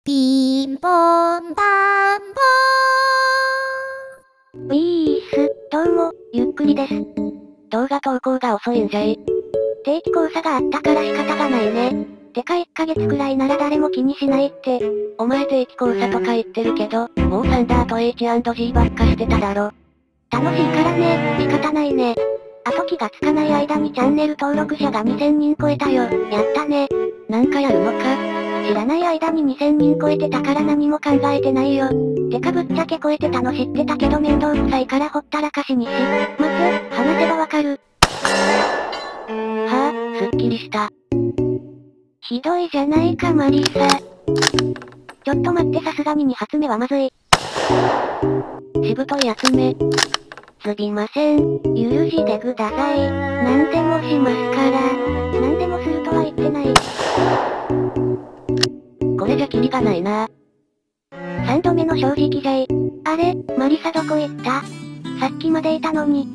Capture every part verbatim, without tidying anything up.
ピンポンパンポウィース、どうも、ゆっくりです。 動画投稿が遅いんじゃい。 定期考査があったから仕方がないね。てかいっかげつくらいなら誰も気にしないって。 お前定期考査とか言ってるけど、もうサンダーと エイチアンドジー ばっかしてただろ。 楽しいからね、仕方ないね。あと気がつかない間にチャンネル登録者がにせんにん超えたよ。やったね。 なんかやるのか？ 知らない間ににせんにん超えてたから何も考えてないよ。てかぶっちゃけ超えてたの知ってたけど面倒くさいからほったらかしにし。待て、話せばわかる。 はぁ、すっきりした。 ひどいじゃないかマリサ。ちょっと待ってさすがにに発目はまずい。 しぶといやつめ。 すみません、許してください。何でもしますから。何でもするとは言ってない。 これじゃキリがないな。 さんどめの正直じゃい。あれ、マリサどこ行った？さっきまでいたのに。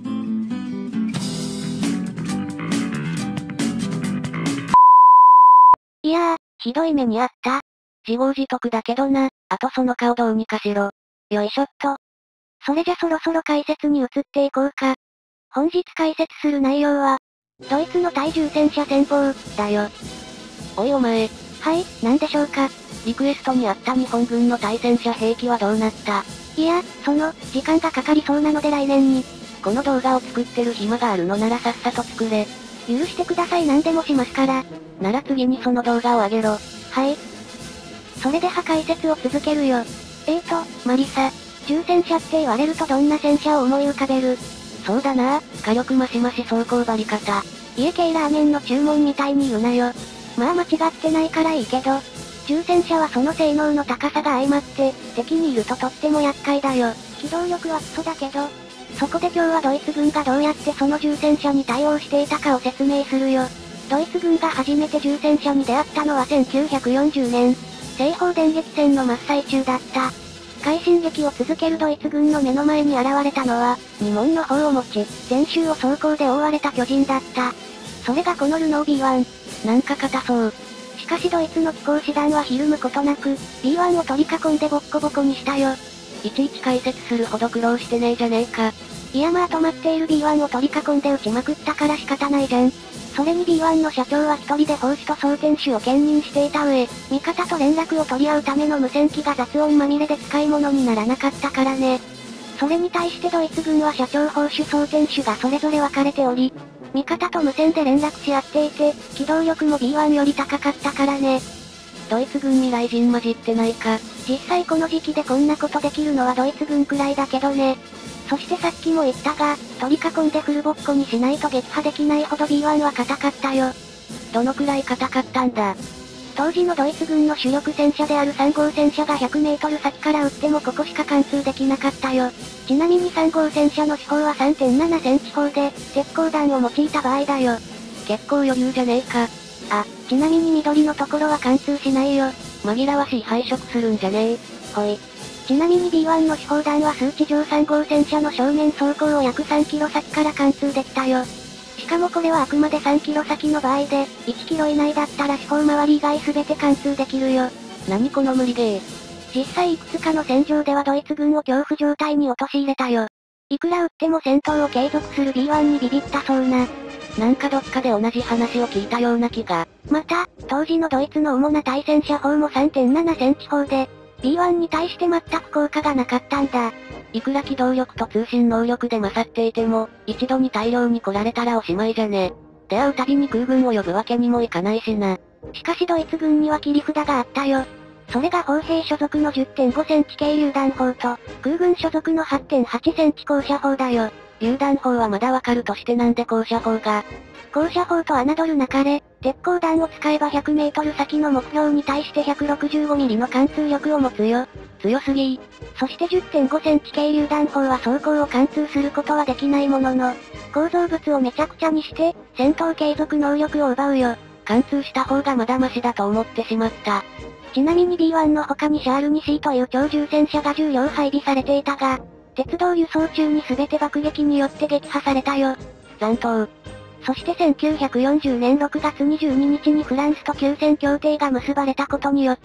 いやー、ひどい目にあった。 自業自得だけどな、あとその顔どうにかしろ。 よいしょっと。それじゃそろそろ解説に移っていこうか。本日解説する内容は、ドイツの対重戦車戦法、だよ。 おいお前。 はい、なんでしょうか。 リクエストにあった日本軍の対戦車兵器はどうなった？ いや、その、時間がかかりそうなので来年に。 この動画を作ってる暇があるのならさっさと作れ。 許してください何でもしますから。 なら次にその動画を上げろ。 はい。それでは解説を続けるよ。えーと、マリサ。重戦車って言われるとどんな戦車を思い浮かべる？ そうだな、火力マシマシ走行張り方。 家系ラーメンの注文みたいに言うなよ。まあ間違ってないからいいけど、重戦車はその性能の高さが相まって、敵にいるととっても厄介だよ。機動力はクソだけど、そこで今日はドイツ軍がどうやってその重戦車に対応していたかを説明するよ。ドイツ軍が初めて重戦車に出会ったのはせんきゅうひゃくよんじゅうねん。西方電撃戦の真っ最中だった。快進撃を続けるドイツ軍の目の前に現れたのは、二門の砲を持ち、全周を装甲で覆われた巨人だった。それがこのルノー ビーワン。 なんか硬そう。 しかしドイツの機甲師団はひるむことなく、ビーワン を取り囲んでボッコボコにしたよ。 いちいち解説するほど苦労してねえじゃねえか。 いやまあ止まっている ビーワン を取り囲んで撃ちまくったから仕方ないじゃん。それに ビーワン の社長は一人で砲手と装填手を兼任していた上、味方と連絡を取り合うための無線機が雑音まみれで使い物にならなかったからね。それに対してドイツ軍は社長砲手装填手がそれぞれ分かれており、味方と無線で連絡し合っていて、機動力も ビーワン より高かったからね。 ドイツ軍未来人混じってないか。 実際この時期でこんなことできるのはドイツ軍くらいだけどね。そしてさっきも言ったが、取り囲んでフルボッコにしないと撃破できないほど ビーワン は硬かったよ。 どのくらい硬かったんだ？ 当時のドイツ軍の主力戦車であるさん号戦車がひゃくメートル先から撃ってもここしか貫通できなかったよ。ちなみにさん号戦車の四方は さんてんななセンチ砲で、鉄鋼弾を用いた場合だよ。 結構余裕じゃねえか。 あ、ちなみに緑のところは貫通しないよ。 紛らわしい配色するんじゃねえ。 ほい。ちなみに ビーワン の四方弾は数値上さん号戦車の正面走行を約さんキロ先から貫通できたよ。しかもこれはあくまでさんキロ先の場合で、いちキロ以内だったら四方周り以外全て貫通できるよ。 何この無理ゲー。 実際いくつかの戦場ではドイツ軍を恐怖状態に陥れたよ。いくら撃っても戦闘を継続する ビーワン にビビったそうな。 なんかどっかで同じ話を聞いたような気が。 また、当時のドイツの主な対戦車砲も さんてんななセンチ砲で、ビーワン に対して全く効果がなかったんだ。 いくら機動力と通信能力で勝っていても、一度に大量に来られたらおしまいじゃね。出会うたびに空軍を呼ぶわけにもいかないしな。 しかしドイツ軍には切り札があったよ。それが砲兵所属の じゅってんごセンチ軽榴弾砲と、空軍所属の はちてんはちセンチ高射砲だよ。 榴弾砲はまだわかるとしてなんで高射砲が。 高射砲と侮るなかれ、鉄鋼弾を使えばひゃくメートル先の目標に対してひゃくろくじゅうごミリの貫通力を持つよ。 強すぎー。そして じゅってんごセンチ軽榴弾砲は装甲を貫通することはできないものの、構造物をめちゃくちゃにして、戦闘継続能力を奪うよ。 貫通した方がまだマシだと思ってしまった。 ちなみに ビーワン の他にシャール にシー という超重戦車がじゅう両配備されていたが、鉄道輸送中に全て爆撃によって撃破されたよ。 残党。 そしてせんきゅうひゃくよんじゅうねんろくがつにじゅうににちにフランスと休戦協定が結ばれたことによって、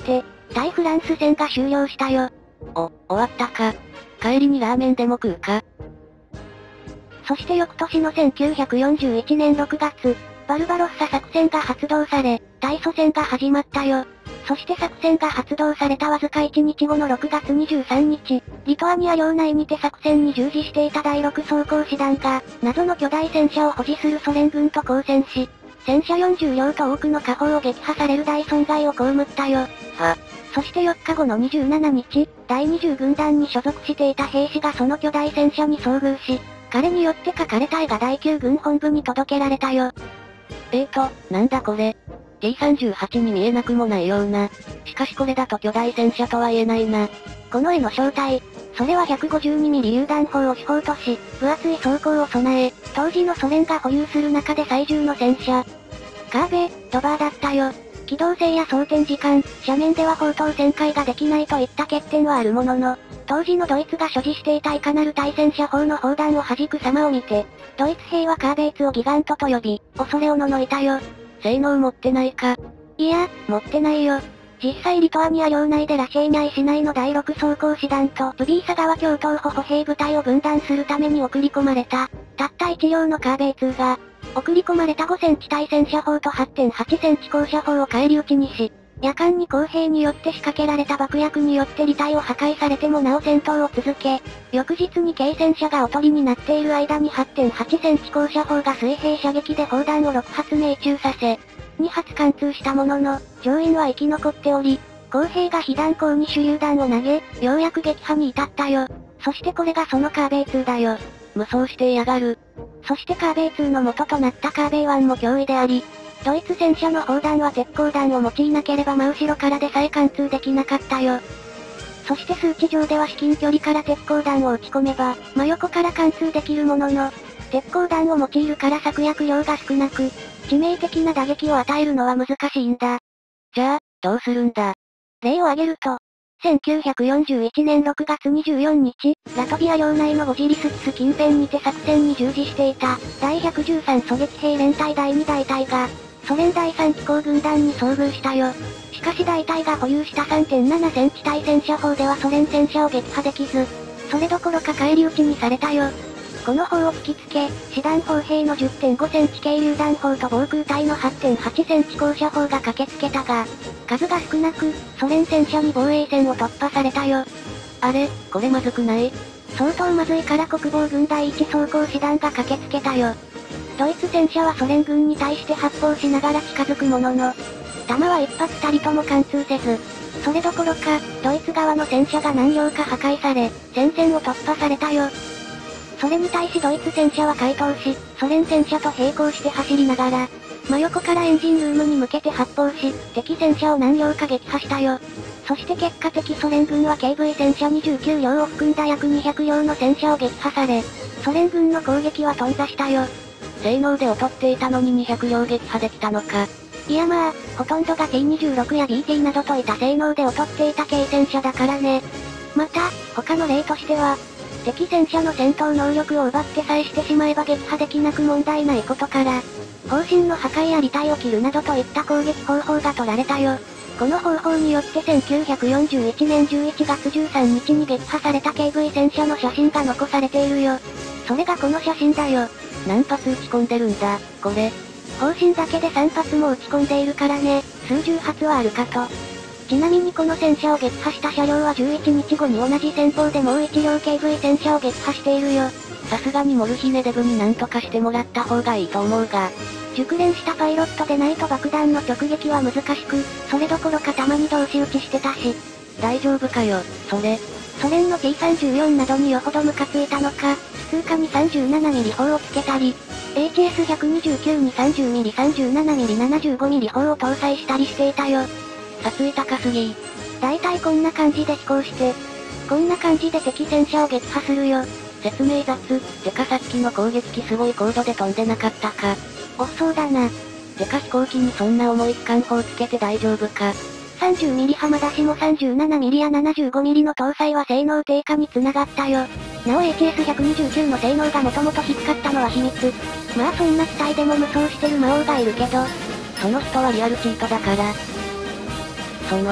対フランス戦が終了したよ。 お、終わったか。帰りにラーメンでも食うか。 そして翌年のせんきゅうひゃくよんじゅういちねんろくがつ、バルバロッサ作戦が発動され、大祖戦が始まったよ。そして作戦が発動されたわずかいちにちごのろくがつにじゅうさんにち、リトアニア領内にて作戦に従事していただいろく装甲師団が、謎の巨大戦車を保持するソ連軍と交戦し、戦車よんじゅうりょうと多くの火砲を撃破される大損害を被ったよ。 は。 そしてよっかごのにじゅうしちにち、だいにじゅう軍団に所属していた兵士がその巨大戦車に遭遇し、彼によって書かれた絵がだいきゅう軍本部に届けられたよ。 えーと、なんだこれ。ティーさんじゅうはち に見えなくもないような。しかしこれだと巨大戦車とは言えないな。 この絵の正体、それは ひゃくごじゅうにミリ 榴弾砲を主砲とし、分厚い装甲を備え、当時のソ連が保有する中で最重の戦車。カーベ、ドバーだったよ。機動性や装填時間、斜面では砲塔旋回ができないといった欠点はあるものの、当時のドイツが所持していたいかなる対戦車砲の砲弾を弾く様を見て、ドイツ兵はカーベイツをギガントと呼び、恐れおののいたよ。 性能持ってないか。 いや、持ってないよ。実際リトアニア領内でラシェーニャイ市内のだいろく装甲師団とプビーサ川共闘歩歩兵部隊を分断するために送り込まれた、たったいち両のカーベイツが、送り込まれたごセンチ対戦車砲と はちてんはちセンチ高射砲を返り討ちにし、夜間に公兵によって仕掛けられた爆薬によって履帯を破壊されてもなお戦闘を続け、翌日に軽戦車がおとりになっている間に はちてんはちセンチ高射砲が水平射撃で砲弾をろくはつ命中させ、にはつ貫通したものの、乗員は生き残っており、公兵が被弾坑に手榴弾を投げ、ようやく撃破に至ったよ。そしてこれがそのカーベイツーだよ。 無双してやがる。 そしてカーベイツーの元となったカーベイワンも脅威であり、ドイツ戦車の砲弾は鉄鋼弾を用いなければ真後ろからでさえ貫通できなかったよ。そして数値上では至近距離から鉄鋼弾を撃ち込めば、真横から貫通できるものの、鉄鋼弾を用いるから策略量が少なく、致命的な打撃を与えるのは難しいんだ。 じゃあ、どうするんだ。 例を挙げると、せんきゅうひゃくよんじゅういちねんろくがつにじゅうよっか、ラトビア領内のゴジリスキス近辺にて作戦に従事していた、だいひゃくじゅうさん狙撃兵連隊だいに大隊が、ソ連だいさん機構軍団に遭遇したよ。しかし大隊が保有した さんてんななセンチ対戦車砲ではソ連戦車を撃破できず、それどころか返り討ちにされたよ。この砲を突きつけ、師団砲兵の じゅってんごセンチ軽榴弾砲と防空隊の はちてんはちセンチ高射砲が駆けつけたが、数が少なく、ソ連戦車に防衛線を突破されたよ。 あれ、これまずくない？ 相当まずいから国防軍だいいち装甲師団が駆けつけたよ。ドイツ戦車はソ連軍に対して発砲しながら近づくものの、弾は一発たりとも貫通せず、それどころか、ドイツ側の戦車が何両か破壊され、戦線を突破されたよ。それに対しドイツ戦車は回答し、ソ連戦車と並行して走りながら、真横からエンジンルームに向けて発砲し、敵戦車を何両か撃破したよ。そして結果的ソ連軍は ケーブイ 戦車にじゅうきゅうりょうを含んだ約にひゃくりょうの戦車を撃破され、ソ連軍の攻撃は頓挫したよ。 性能で劣っていたのににひゃくりょう撃破できたのか。 いやまあ、ほとんどが ティーにじゅうろく や ビーティー などといった性能で劣っていた軽戦車だからね。また、他の例としては、敵戦車の戦闘能力を奪ってさえしてしまえば撃破できなく問題ないことから、砲身の破壊や履帯を切るなどといった攻撃方法が取られたよ。この方法によってせんきゅうひゃくよんじゅういちねんじゅういちがつじゅうさんにちに撃破された ケーブイ 戦車の写真が残されているよ。それがこの写真だよ。 何発撃ち込んでるんだ、これ。 砲身だけでさんぱつも撃ち込んでいるからね、数十発はあるかと。ちなみにこの戦車を撃破した車両はじゅういちにちごに同じ戦法でもういち両 ケーブイ 戦車を撃破しているよ。 さすがにモルヒネデブに何とかしてもらった方がいいと思うが。 熟練したパイロットでないと爆弾の直撃は難しく、それどころかたまに同士撃ちしてたし。 大丈夫かよ、それ。 ソ連の ティーさんじゅうよん などによほどムカついたのか、普通科に さんじゅうななミリ 砲をつけたり、エイチエスひゃくにじゅうきゅう に さんじゅうミリ、さんじゅうななミリ、ななじゅうごミリ 砲を搭載したりしていたよ。 殺意高すぎ。 だいたいこんな感じで飛行して、こんな感じで敵戦車を撃破するよ。 説明雑。てかさっきの攻撃機すごい高度で飛んでなかったか。 おっそうだな。 てか飛行機にそんな重い機関砲つけて大丈夫か。 さんじゅうミリ浜出しも さんじゅうななミリ や ななじゅうごミリ の搭載は性能低下につながったよ。なお エイチエスひゃくにじゅうきゅう の性能がもともと低かったのは秘密。まあそんな機体でも無双してる魔王がいるけど、 その人はリアルチートだから。その、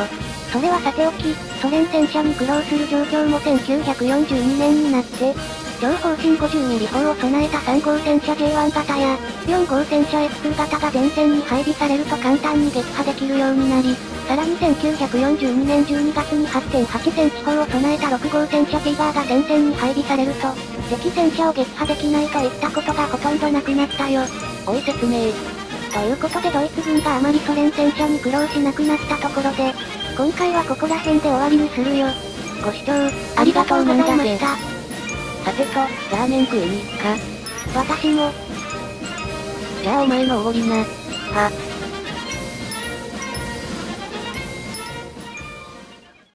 それはさておき、ソ連戦車に苦労する状況もせんきゅうひゃくよんじゅうにねんになって、超砲身 ごじゅうミリ 砲を備えたさん号戦車 ジェイワン 型や、よん号戦車 エフツー 型が前線に配備されると簡単に撃破できるようになり、さらにせんきゅうひゃくよんじゅうにねんじゅうにがつに はちてんはちセンチ砲を備えたろく号戦車ティガーが前線に配備されると、敵戦車を撃破できないといったことがほとんどなくなったよ。 おい説明。 ということでドイツ軍があまりソ連戦車に苦労しなくなったところで、今回はここら辺で終わりにするよ。ご視聴、ありがとうございました。 さてと、ラーメン食いに行くか。 私も。 じゃあお前のおごりな。 は、